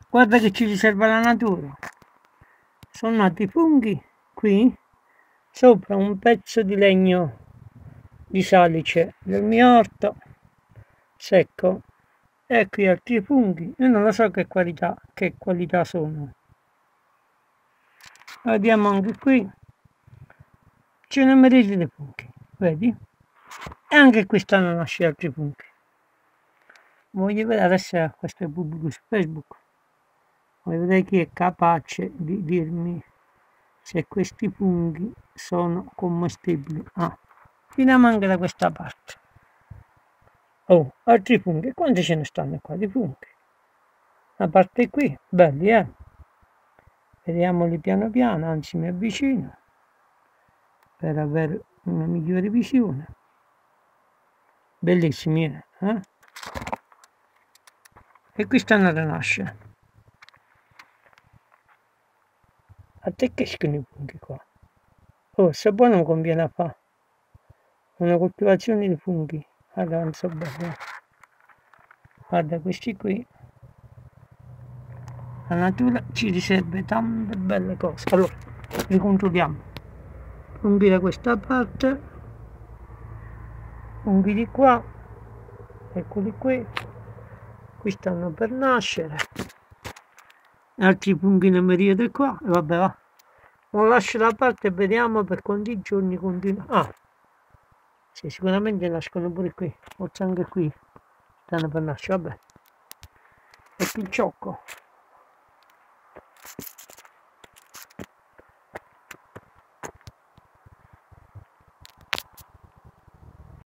Guarda che ci riserva la natura. Sono nati funghi qui sopra un pezzo di legno di salice del mio orto secco, e qui altri funghi. Io non lo so che qualità sono. Vediamo anche qui, c'è una miriade di funghi, vedi? E anche qui stanno nascendo altri funghi. Voglio vedere, adesso questo è pubblico su Facebook, voglio vedere chi è capace di dirmi se questi funghi sono commestibili. Finiamo anche da questa parte. Oh, altri funghi, quanti ce ne stanno qua di funghi? La parte qui, belli, vediamoli piano piano, anzi mi avvicino per avere una migliore visione. Bellissimi, eh? E qui stanno a rinascere. A te che escono i funghi qua? Oh, se poi non conviene a fare una coltivazione di funghi. Allora non so bene. Guarda, questi qui, la natura ci riserva tante belle cose. Allora, ricontrolliamo. Funghi da questa parte, funghi di qua, eccoli qui stanno per nascere, altri funghi in miriade qua, e vabbè, va. Non lascio da parte e vediamo per quanti giorni continua. Sì, sicuramente nascono pure qui, forse anche qui stanno per nascere, vabbè. E qui il ciocco.